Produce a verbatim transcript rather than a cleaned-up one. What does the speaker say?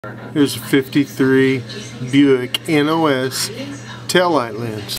Here's a fifty-three Buick N O S taillight lens.